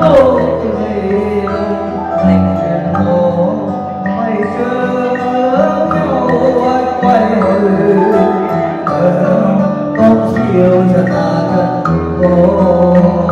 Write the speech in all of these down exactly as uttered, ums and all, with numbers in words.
đâu này tình duyên ngộ mây chớ nhau quay hồi con chiều cho ta thân cô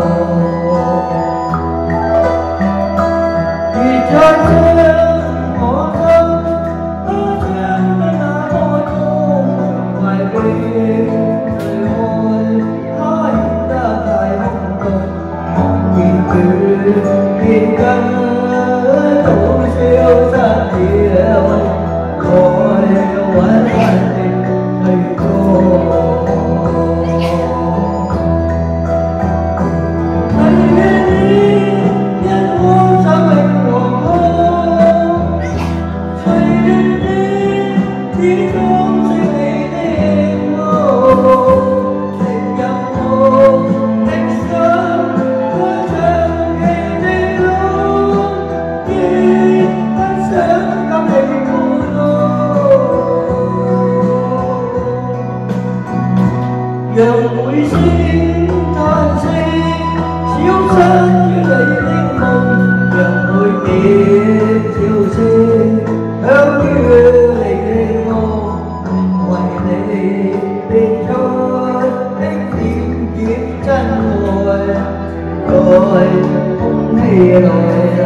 thì cho thêm có thân ước em đã môi chung ngoài bên đời ôi hai ta tại mong tôi mong nhìn từ nhìn cân đủ siêu ra điều rồi quán tình thầy cô dòng mũi xin than xin chiếu sáng như đầy linh mộng dòng mũi tìm chiều xin theo như lệ ngô ngoài lệ tình thơ anh tìm kiếm chân ngồi rồi không hề rồi